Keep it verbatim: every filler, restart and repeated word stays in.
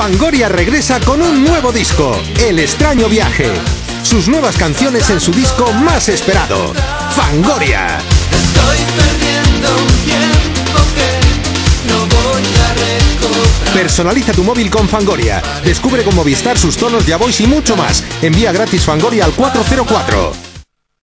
Fangoria regresa con un nuevo disco, El extraño viaje. Sus nuevas canciones en su disco más esperado, Fangoria. Estoy perdiendo un tiempo que no voy a recobrar. Personaliza tu móvil con Fangoria. Descubre con Movistar sus tonos de voz y mucho más. Envía gratis Fangoria al cuatro cero cuatro.